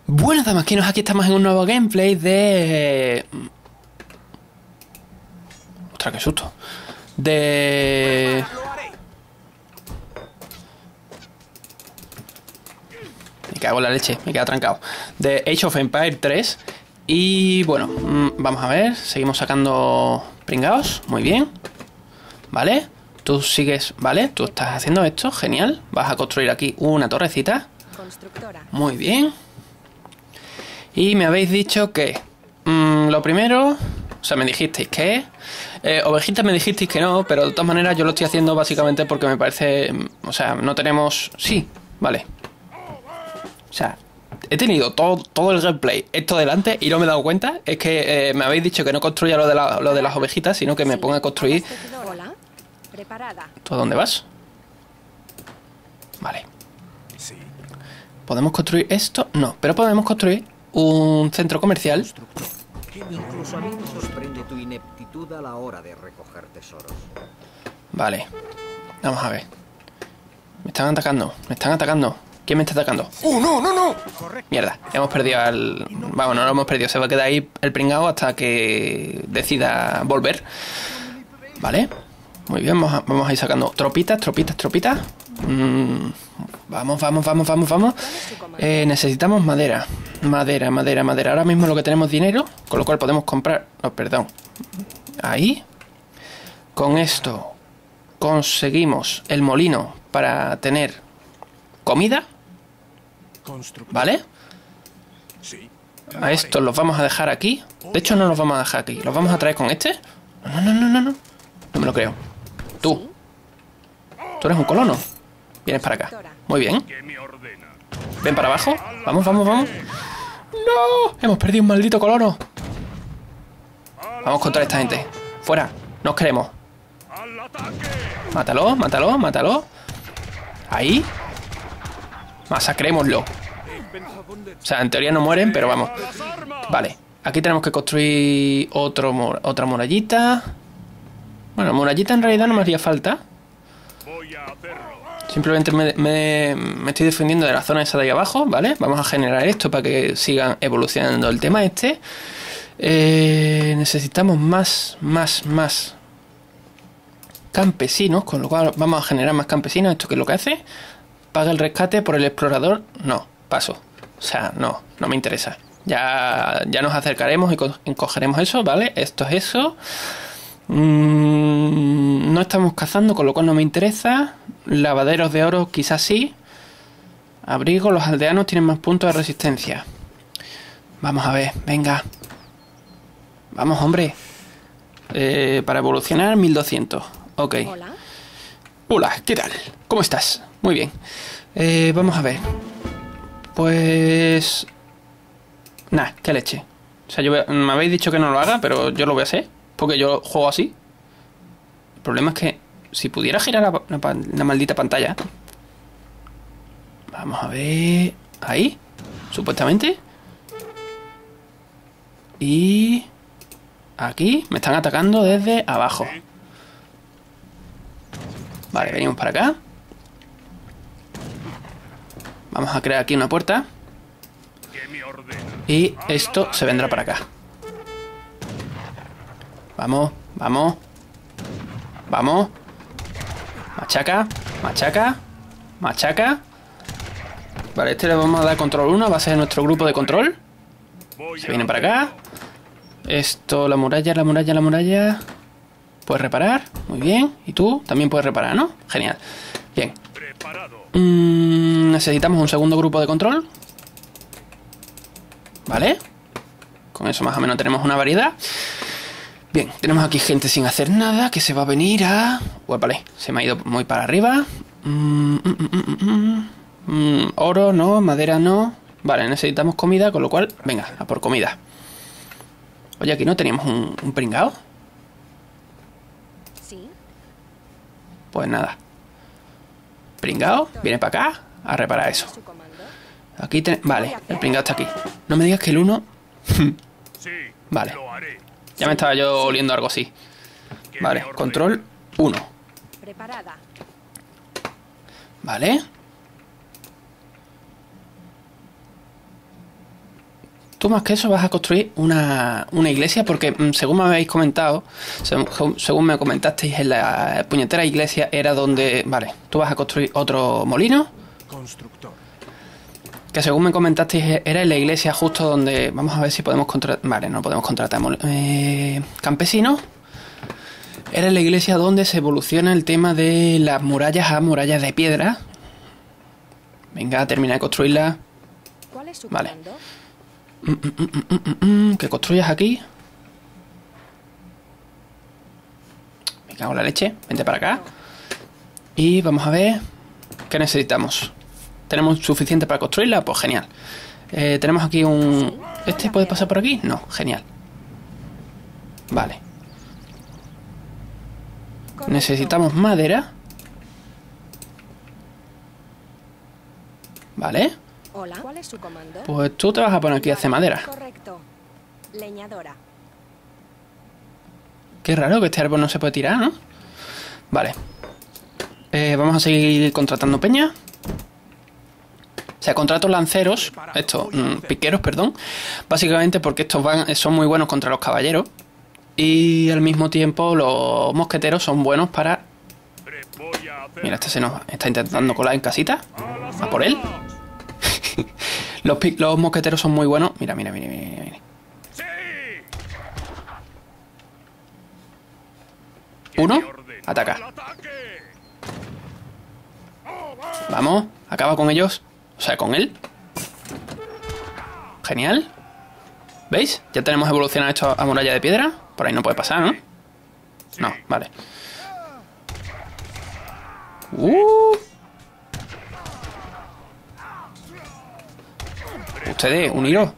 Bueno, damasquinos, aquí estamos en un nuevo gameplay de... Ostras, qué susto. Me cago en la leche, me queda trancado. De Age of Empires 3. Y bueno, vamos a ver. Seguimos sacando pringaos, muy bien. Vale, tú sigues, vale, tú estás haciendo esto, genial. Vas a construir aquí una torrecita. Muy bien. Y me habéis dicho que lo primero, o sea, me dijisteis que ovejitas me dijisteis que no, pero de todas maneras yo lo estoy haciendo básicamente porque me parece, o sea, no tenemos, sí, vale. O sea, he tenido todo el gameplay esto delante y no me he dado cuenta. Es que me habéis dicho que no construya lo de las ovejitas, sino que me ponga a construir. ¿Tú a dónde vas? Vale. ¿Podemos construir esto? No, pero podemos construir un centro comercial. Incluso a mí me sorprende tu ineptitud a la hora de recoger tesoros. Vale. Vamos a ver. Me están atacando. Me están atacando. ¿Quién me está atacando? ¡No, no, no! Mierda. Hemos perdido al... Vamos, no lo hemos perdido. Se va a quedar ahí el pringao hasta que decida volver. Vale. Muy bien. Vamos a ir sacando tropitas. Vamos. Necesitamos madera. Madera. Ahora mismo lo que tenemos dinero, con lo cual podemos comprar... Oh, perdón. Ahí. Con esto conseguimos el molino para tener comida. ¿Vale? A estos los vamos a dejar aquí. De hecho, no los vamos a dejar aquí. Los vamos a traer con este. No. No me lo creo. Tú eres un colono. Vienes para acá. Muy bien. Ven para abajo. Vamos. ¡No! Hemos perdido un maldito colono. Vamos contra esta gente. Fuera. Nos queremos. Mátalo. Ahí. Masacrémoslo. O sea, en teoría no mueren, pero vamos. Vale. Aquí tenemos que construir otra murallita. Bueno, murallita en realidad no me haría falta. Simplemente me estoy defendiendo de la zona esa de ahí abajo, ¿vale? Vamos a generar esto para que sigan evolucionando el tema este. Necesitamos más campesinos, con lo cual vamos a generar más campesinos. ¿Esto qué es lo que hace? Paga el rescate por el explorador. No, paso. O sea, no me interesa. Ya nos acercaremos y cogeremos eso, ¿vale? Esto es eso. No estamos cazando, con lo cual no me interesa. Lavaderos de oro quizás sí. Abrigo, los aldeanos tienen más puntos de resistencia. Vamos a ver, venga. Vamos, hombre. Para evolucionar 1200. Ok. Hola, ¿qué tal? ¿Cómo estás? Muy bien. Vamos a ver. Pues... Nah, qué leche. O sea, me habéis dicho que no lo haga, pero yo lo voy a hacer. Porque yo juego así. El problema es que si pudiera girar la maldita pantalla. Vamos a ver. Ahí. Supuestamente. Y... aquí. Me están atacando desde abajo. Vale, venimos para acá. Vamos a crear aquí una puerta. Y esto se vendrá para acá. Vamos. Machaca. Vale, este le vamos a dar control 1. Va a ser nuestro grupo de control. Se viene para acá. Esto, la muralla. Puedes reparar. Muy bien. Y tú también puedes reparar, ¿no? Genial. Bien. Necesitamos un segundo grupo de control. Vale. Con eso más o menos tenemos una variedad. Bien, tenemos aquí gente sin hacer nada que se va a venir a... Vale, se me ha ido muy para arriba. Oro no, madera no. Vale, necesitamos comida, con lo cual, venga, a por comida. Oye, aquí no teníamos un pringao. Sí. Pues nada. Pringao, viene para acá a reparar eso. Aquí vale, el pringao está aquí. No me digas que el 1... Vale. Ya me estaba yo oliendo algo así. Vale, control 1. Vale. Tú más que eso vas a construir una iglesia porque, según me habéis comentado, según me comentasteis en la puñetera iglesia, era donde... Vale, tú vas a construir otro molino. Constructor. Que según me comentasteis, era en la iglesia justo donde... Vamos a ver si podemos contratar... Vale, no podemos contratar campesinos. Era en la iglesia donde se evoluciona el tema de las murallas a murallas de piedra. Venga, termina de construirla. ¿Cuál es su Vale. comando? Que construyas aquí. Me cago en la leche. Vente para acá. Y vamos a ver qué necesitamos. ¿Tenemos suficiente para construirla? Pues genial. Tenemos aquí un... ¿Este puede pasar por aquí? No, genial. Vale. Correcto. Necesitamos madera. Vale. Hola. ¿Cuál es su comando? Pues tú te vas a poner aquí a hacer madera. Correcto. Leñadora. Qué raro que este árbol no se puede tirar, ¿no? Vale. Vamos a seguir contratando peña. O sea, contrato lanceros, estos, piqueros, perdón. Básicamente porque estos son muy buenos contra los caballeros. Y al mismo tiempo los mosqueteros son buenos para... Mira, este se nos está intentando colar en casita. A por él. Los mosqueteros son muy buenos. Mira, mira, mira, mira, mira. Uno, ataca. Vamos, acaba con ellos. O sea, con él. Genial. ¿Veis? Ya tenemos evolucionado esto a muralla de piedra. Por ahí no puede pasar, ¿no? No, vale. Ustedes, uniros.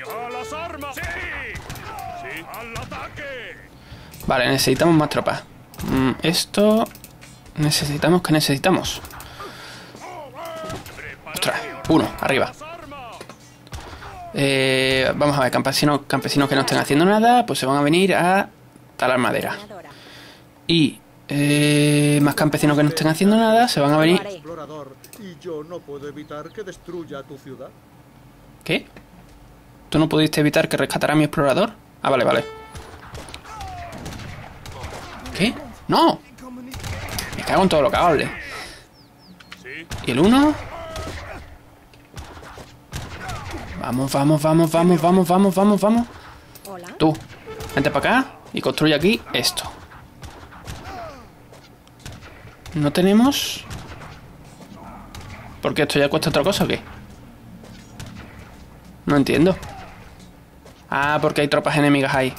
Vale, necesitamos más tropas. Esto... Necesitamos... ¿Qué necesitamos? Ostras, uno, arriba. Vamos a ver, campesinos que no estén haciendo nada, pues se van a venir a talar madera. Leñadora. Y más campesinos que no estén haciendo nada, se van a venir... Explorador, y yo no puedo evitar que destruya tu ciudad. ¿Qué? ¿Tú no pudiste evitar que rescatara a mi explorador? Ah, vale, vale. ¿Qué? ¡No! Me cago en todo lo que hable. ¿Y el uno? Vamos, vamos, vamos, vamos, vamos, vamos, vamos, vamos. Hola. Tú, vente para acá y construye aquí esto. No tenemos... ¿Por qué esto ya cuesta otra cosa o qué? No entiendo. Ah, porque hay tropas enemigas ahí.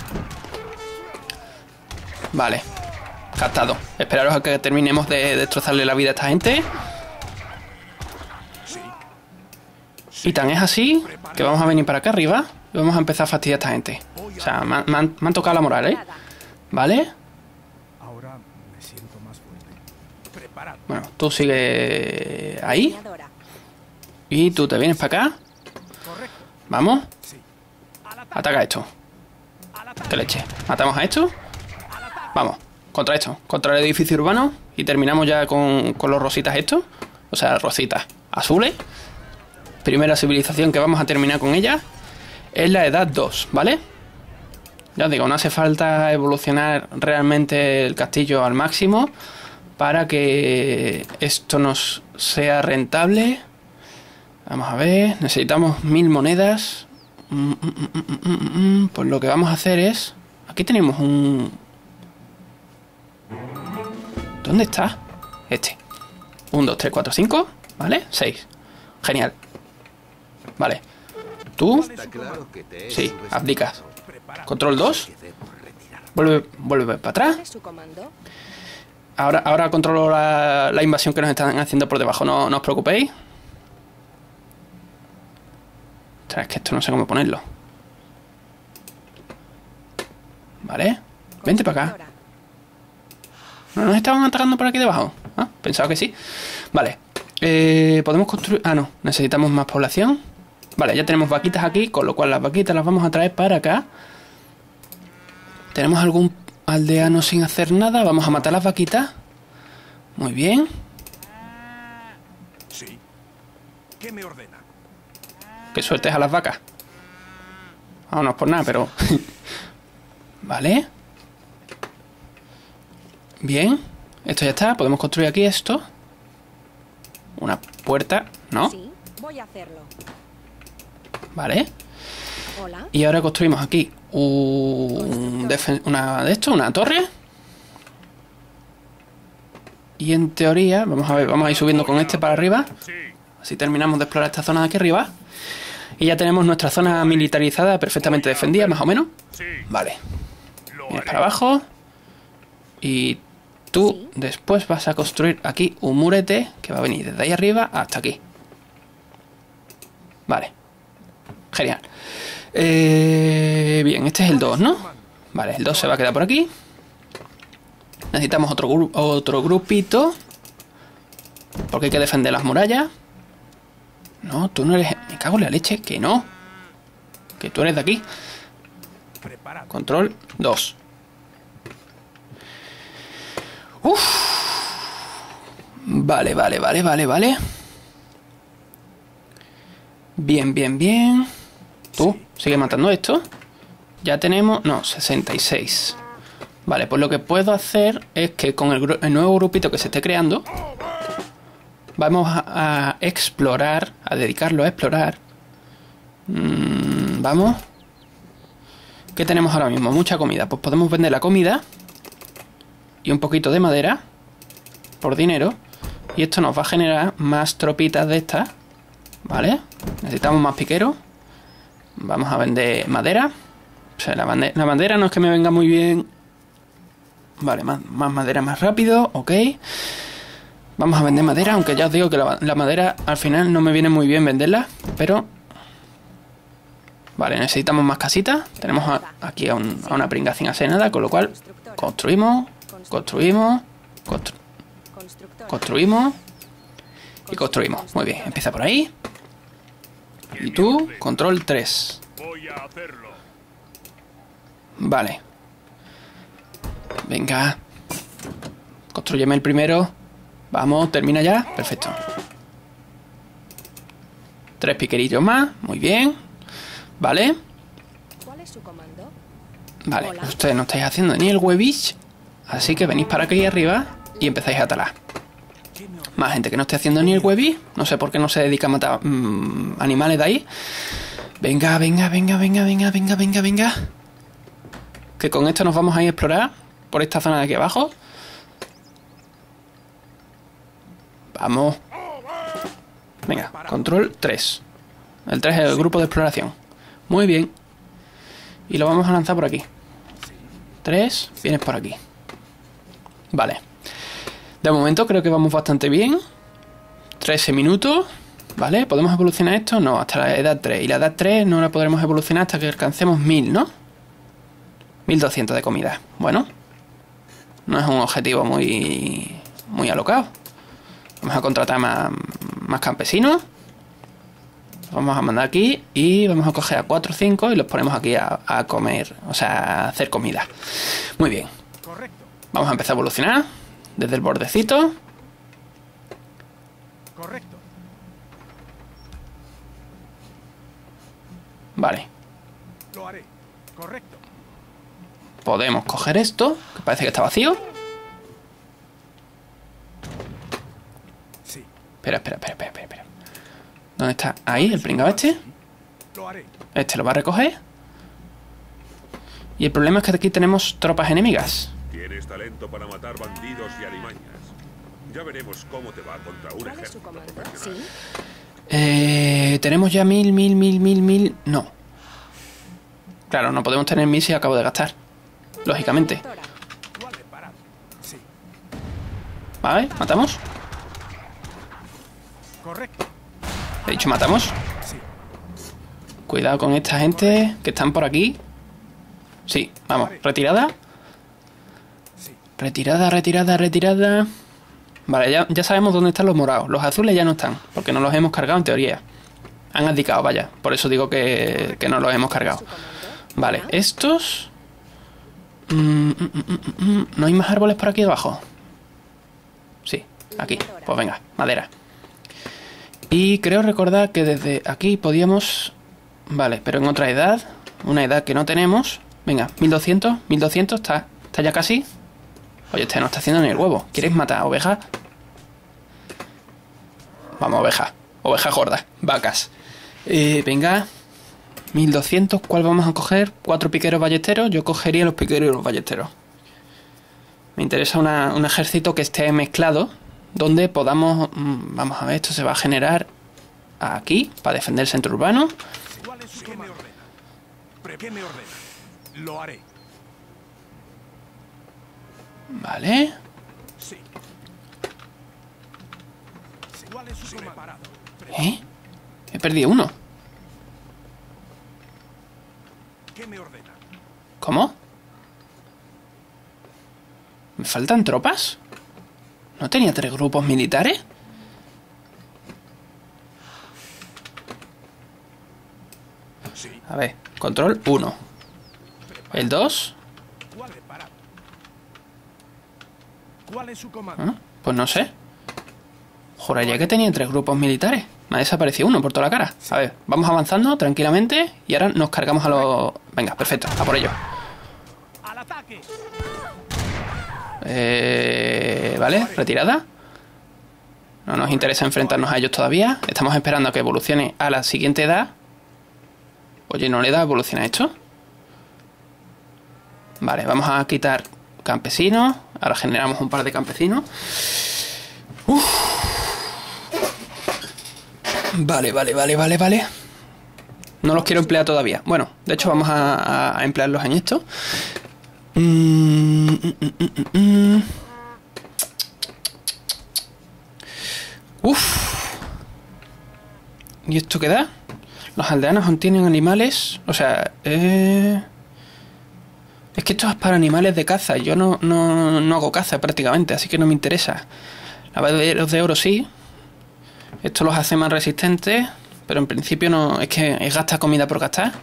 Vale. Captado. Esperaros a que terminemos de destrozarle la vida a esta gente. Y tan es así que vamos a venir para acá arriba y vamos a empezar a fastidiar a esta gente. O sea, me han tocado la moral, ¿eh? ¿Vale? Ahora me siento más fuerte. Preparado. Bueno, tú sigue ahí. Leñadora. Y tú te vienes para acá. Correcto. Vamos. Sí. Al ataque. Ataca esto. Al ataque. Que leche. Matamos a esto. Vamos. Contra esto. Contra el edificio urbano. Y terminamos ya con los rositas estos. O sea, rositas azules. Primera civilización que vamos a terminar con ella es la edad 2, ¿vale? Ya os digo, no hace falta evolucionar realmente el castillo al máximo para que esto nos sea rentable. Vamos a ver, necesitamos 1000 monedas. Pues lo que vamos a hacer es... Aquí tenemos un... ¿Dónde está? Este. 1, 2, 3, 4, 5. ¿Vale? 6. Genial. Vale. Tú... Está claro que te he Sí, subestimado. abdicas. Preparado. Control 2. Que debo retirar. Vuelve para atrás. ¿Cuál es su comando? Ahora controlo la invasión que nos están haciendo por debajo. No os preocupéis. Ostras, es que esto no sé cómo ponerlo. Vale. Vente para acá. Constructora. ¿No nos estaban atacando por aquí debajo? Ah, pensaba que sí. Vale. Podemos construir... Ah, no. Necesitamos más población. Vale, ya tenemos vaquitas aquí, con lo cual las vaquitas las vamos a traer para acá. ¿Tenemos algún aldeano sin hacer nada? Vamos a matar las vaquitas. Muy bien. Sí. ¿Qué me ordena? Que sueltes a las vacas. Vamos, no es por nada, pero... Vale. Bien. Esto ya está. Podemos construir aquí esto. Una puerta, ¿no? Sí, voy a hacerlo. Vale. Hola. Y ahora construimos aquí una torre. Y en teoría, vamos a ver, vamos a ir subiendo con este para arriba. Así terminamos de explorar esta zona de aquí arriba. Y ya tenemos nuestra zona militarizada perfectamente defendida, más o menos. Vale. Vienes para abajo. Y tú después vas a construir aquí un murete que va a venir desde ahí arriba hasta aquí. Vale. Genial. Bien, este es el 2, ¿no? Vale, el 2 se va a quedar por aquí. Necesitamos otro grupito. Porque hay que defender las murallas. No, tú no eres... Me cago en la leche, que no. Que tú eres de aquí. Control 2. Vale. Bien. Tú, sigue matando esto. Ya tenemos... No, 66. Vale, pues lo que puedo hacer es que con el nuevo grupito que se esté creando, vamos a explorar, a dedicarlo a explorar. Vamos. ¿Qué tenemos ahora mismo? Mucha comida. Pues podemos vender la comida y un poquito de madera por dinero. Y esto nos va a generar más tropitas de estas. ¿Vale? Necesitamos más piqueros. Vamos a vender madera. O sea, la madera no es que me venga muy bien. Vale, más madera más rápido. Ok. Vamos a vender madera, aunque ya os digo que la madera al final no me viene muy bien venderla. Pero... Vale, necesitamos más casitas. Tenemos aquí a una pringa sin hacer nada, con lo cual construimos y construimos. Muy bien, empieza por ahí. Y tú, control 3. Vale. Venga. Constrúyeme el primero. Vamos, termina ya. Perfecto. 3 piquerillos más. Muy bien. Vale. ¿Cuál es su comando? Vale, Hola. ustedes no estáis haciendo ni el huevich. Así que venís para aquí arriba y empezáis a talar. Más gente que no esté haciendo ni el huevich. No sé por qué no se dedica a matar animales de ahí. Venga. Que con esto nos vamos a ir a explorar por esta zona de aquí abajo. Vamos. Venga, control 3. El 3 es el grupo de exploración. Muy bien. Y lo vamos a lanzar por aquí. 3, vienes por aquí. Vale. De momento creo que vamos bastante bien. 13 minutos. ¿Vale? ¿Podemos evolucionar esto? No, hasta la edad 3. Y la edad 3 no la podremos evolucionar hasta que alcancemos 1000, ¿no? 1200 de comida. Bueno. No es un objetivo muy alocado. Vamos a contratar más campesinos. Los vamos a mandar aquí y vamos a coger a 4 o 5 y los ponemos aquí a comer. O sea, a hacer comida. Muy bien. Vamos a empezar a evolucionar desde el bordecito. Correcto. Vale. Lo haré. Correcto. Podemos coger esto, que parece que está vacío. Sí. Espera. ¿Dónde está? Ahí, el pringao este. Lo haré. Este lo va a recoger. Y el problema es que aquí tenemos tropas enemigas. Tienes talento para matar bandidos y alimañas. Ya veremos cómo te va contra un ¿Cuál es su ejército comando? profesional. Sí. Tenemos ya 1000. No. Claro, no podemos tener 1000 si acabo de gastar. Lógicamente. Doctora, Lo haré parado. Sí. Vale, matamos. Correcto. He dicho matamos. Sí. Cuidado con esta gente que están por aquí. Sí, vamos, retirada. Sí. Retirada. Vale, ya sabemos dónde están los morados. Los azules ya no están, porque no los hemos cargado en teoría. Han abdicado, vaya. Por eso digo que no los hemos cargado. su comando. Vale, Hola. estos... ¿No hay más árboles por aquí abajo? Sí, aquí. Pues venga, madera. Y creo recordar que desde aquí podíamos... Vale, pero en otra edad. una edad que no tenemos. Venga, 1200, 1200, está ya casi. Oye, este no está haciendo ni el huevo. ¿Quieres matar ovejas? Vamos, ovejas. Ovejas gordas, vacas. Venga, 1200, ¿cuál vamos a coger? 4 piqueros ballesteros. Yo cogería los piqueros y los ballesteros. Me interesa un ejército que esté mezclado, donde podamos... vamos a ver, esto se va a generar aquí, para defender el centro urbano. ¿Cuál es su comando? ¿Qué me ordena? Lo haré. Vale. Sí. ¿Cuál es su comando? He perdido uno. ¿Qué me ordena? ¿Cómo? ¿Me faltan tropas? ¿No tenía 3 grupos militares? Sí. A ver, control 1. El 2. ¿Cuál es su comando? ¿Ah? Pues no sé. Juraría que tenía 3 grupos militares. Me ha desaparecido uno por toda la cara. A ver, vamos avanzando tranquilamente y ahora nos cargamos a los... Venga, perfecto, a por ello. ¡Al ataque! Vale, retirada. No nos interesa enfrentarnos a ellos todavía. Estamos esperando a que evolucione a la siguiente edad. Oye, ¿no le da evolución a esto? Vale, vamos a quitar campesinos. Ahora generamos un par de campesinos. Vale. No los quiero emplear todavía. Bueno, de hecho vamos a emplearlos en esto. ¿Y esto qué da? Los aldeanos aún tienen animales. O sea, es que esto es para animales de caza. Yo no hago caza prácticamente, así que no me interesa. Lavaderos de oro sí. Esto los hace más resistentes, pero en principio no. Es que es gastar comida por gastar.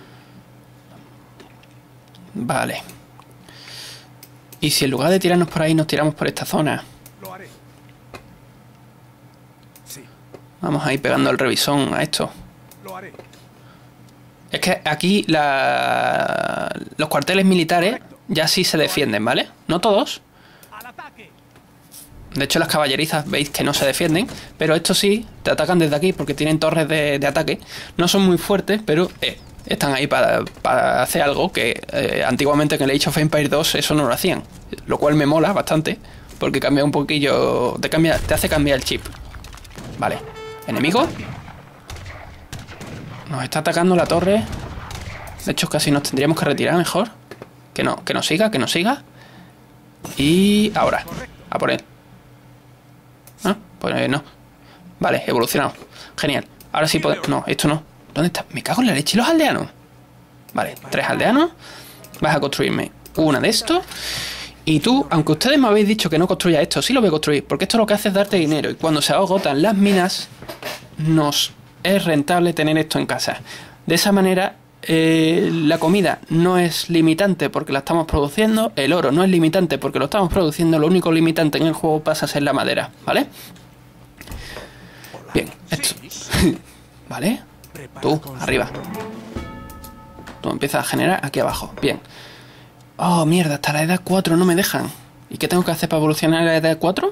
Vale. Y si en lugar de tirarnos por ahí nos tiramos por esta zona. Lo haré. Sí. Vamos a ir pegando el revisón a esto. Lo haré. Es que aquí los cuarteles militares ya sí se defienden, ¿vale? No todos. ¡Al ataque! De hecho las caballerizas veis que no se defienden, pero estos sí te atacan desde aquí porque tienen torres de ataque. No son muy fuertes, pero están ahí para hacer algo que antiguamente en el Age of Empires 2 eso no lo hacían. Lo cual me mola bastante, porque cambia un poquillo, te hace cambiar el chip. Vale, enemigo. Nos está atacando la torre. De hecho casi nos tendríamos que retirar mejor. Que nos siga. Y ahora, a por él. ¿Ah? Pues no. Vale, evolucionado. Genial. Ahora sí podemos... No, esto no. ¿Dónde está? Me cago en la leche. ¿Y los aldeanos? Vale, 3 aldeanos. Vas a construirme una de estos. Y tú, aunque ustedes me habéis dicho que no construya esto, sí lo voy a construir. Porque esto lo que hace es darte dinero. Y cuando se agotan las minas, nos es rentable tener esto en casa. De esa manera, la comida no es limitante porque la estamos produciendo. El oro no es limitante porque lo estamos produciendo. Lo único limitante en el juego pasa a ser la madera, ¿vale? Bien, esto. ¿Vale? Tú, arriba. Tú empiezas a generar aquí abajo. Bien. Oh, mierda, hasta la edad 4 no me dejan. ¿Y qué tengo que hacer para evolucionar a la edad 4?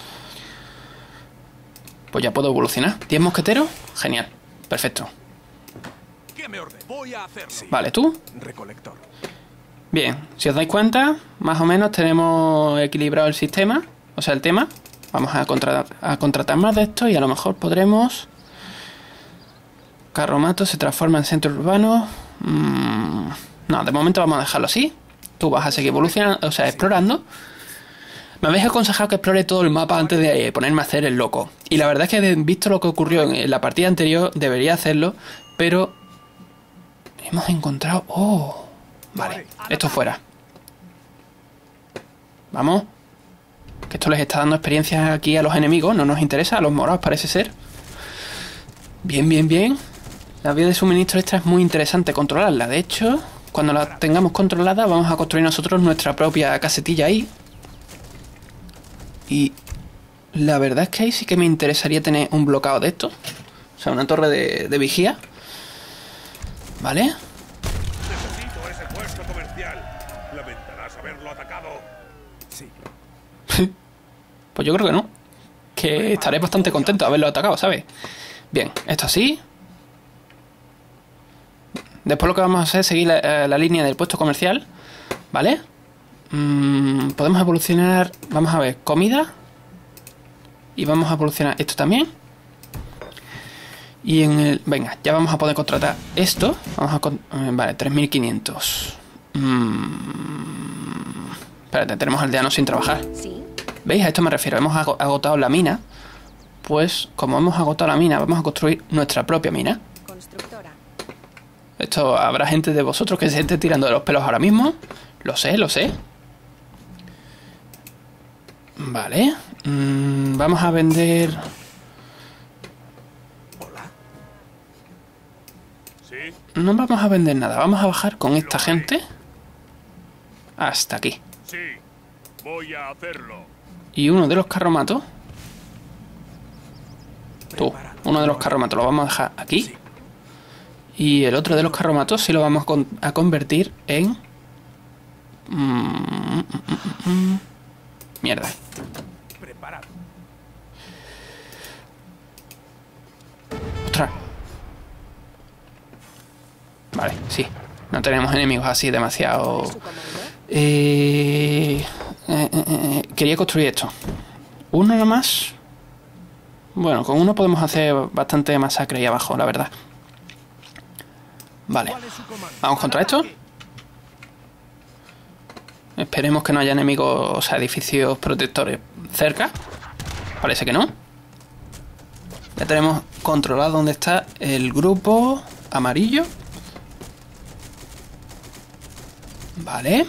Pues ya puedo evolucionar. ¿10 mosqueteros? Genial. Perfecto. ¿Qué me ordena? Voy a hacerlo. Vale, ¿tú? Recolector. Bien, si os dais cuenta, más o menos tenemos equilibrado el sistema. O sea, el tema. Vamos a contratar más de esto y a lo mejor podremos... Carromato se transforma en centro urbano. No, de momento vamos a dejarlo así. Tú vas a seguir evolucionando, o sea, explorando. Me habéis aconsejado que explore todo el mapa antes de ponerme a hacer el loco. Y la verdad es que visto lo que ocurrió en la partida anterior, debería hacerlo. Pero hemos encontrado... ¡Oh! Vale, esto fuera. Vamos. Que esto les está dando experiencia aquí a los enemigos. No nos interesa, a los morados parece ser. Bien. La vía de suministro esta es muy interesante controlarla. De hecho, cuando la tengamos controlada vamos a construir nosotros nuestra propia casetilla ahí. Y la verdad es que ahí sí que me interesaría tener un bloqueo de esto. O sea, una torre de vigía. ¿Vale? puesto comercial. Lamentarás haberlo atacado. Sí. Pues yo creo que no. Que estaré bastante contento de haberlo atacado, ¿sabes? Bien, esto así. Después lo que vamos a hacer es seguir la línea del puesto comercial. ¿Vale? Podemos evolucionar. Vamos a ver, comida. Y vamos a evolucionar esto también. Y en el... Venga, ya vamos a poder contratar esto. Vamos a... vale, 3500. Espérate, tenemos aldeanos sin trabajar. Sí. ¿Veis? A esto me refiero. Hemos agotado la mina. Pues como hemos agotado la mina, vamos a construir nuestra propia mina. Constructora. Esto habrá gente de vosotros que se esté tirando de los pelos ahora mismo. Lo sé, lo sé. Vale. Vamos a vender... Hola. ¿Sí? No vamos a vender nada. Vamos a bajar con esta gente hasta aquí. Sí. Voy a hacerlo. Y uno de los carromatos... Tú, uno de los carromatos lo vamos a dejar aquí. Y el otro de los carromatos sí lo vamos a convertir en... Mierda. Preparado. Ostras. Vale, sí. No tenemos enemigos así demasiado... ¿Su comando? Quería construir esto. Uno nomás. Bueno, con uno podemos hacer bastante masacre ahí abajo, la verdad. Vale. ¿Cuál es su comando? Vamos contra esto. Esperemos que no haya enemigos, o sea, edificios protectores cerca. Parece que no. Ya tenemos controlado dónde está el grupo amarillo. Vale.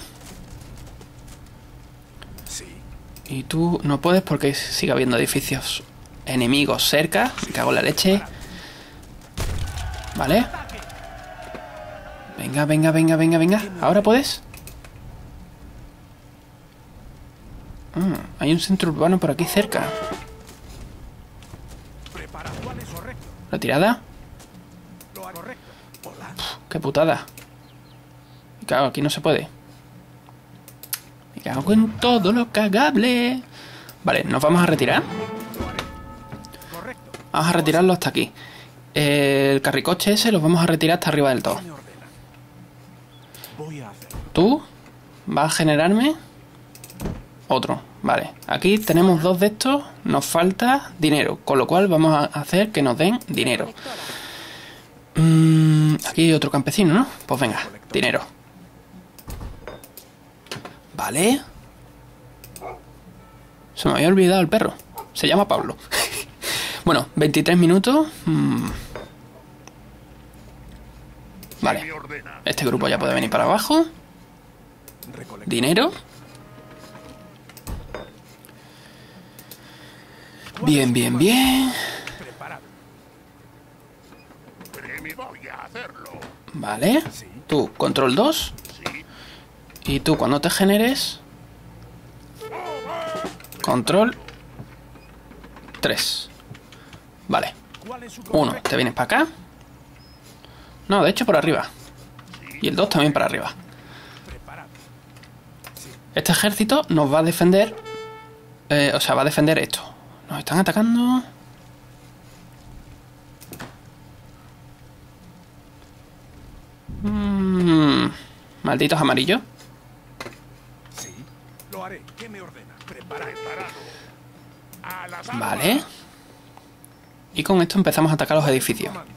Sí. Y tú no puedes porque sigue habiendo edificios enemigos cerca. Me cago en la leche. Vale. Venga, venga, venga, venga, venga. ¿Ahora puedes? Hay un centro urbano por aquí cerca. Preparado. ¿Cuál es correcto? ¿Retirada? Lo haré. Correcto. Hola. ¡Qué putada! Me cago, aquí no se puede. Me cago en todo lo cagable. Vale, nos vamos a retirar. Correcto. Vamos a retirarlo hasta aquí. El carricoche ese lo vamos a retirar hasta arriba del todo. Me ordena. Voy a hacerlo. Tú vas a generarme otro. Vale, aquí tenemos dos de estos. Nos falta dinero, con lo cual vamos a hacer que nos den dinero. Colectora. Aquí hay otro campesino, ¿no? Pues venga, dinero. Vale. Se me había olvidado el perro. Se llama Pablo. Bueno, 23 minutos. Vale. Me ordena. Este grupo ya puede venir para abajo. Recolector. Dinero. Bien, bien, bien. Preparado. Voy a hacerlo. Vale. Tú, control 2. Y tú, cuando te generes... Control 3. Vale. ¿Cuál es su 1, correcto? te vienes para acá. No, de hecho por arriba. Y el 2 también para arriba. Preparado. Este ejército nos va a defender... o sea, va a defender esto. Nos están atacando... Malditos amarillos. Sí. Lo haré. ¿Qué me ordena? Preparado. A las armas. Vale. Y con esto empezamos a atacar los edificios. Comando.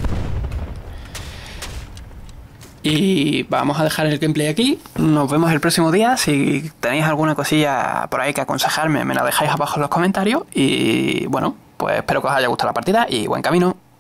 Y vamos a dejar el gameplay aquí. Nos vemos el próximo día. Si tenéis alguna cosilla por ahí que aconsejarme, me la dejáis abajo en los comentarios. Y bueno, pues espero que os haya gustado la partida y buen camino.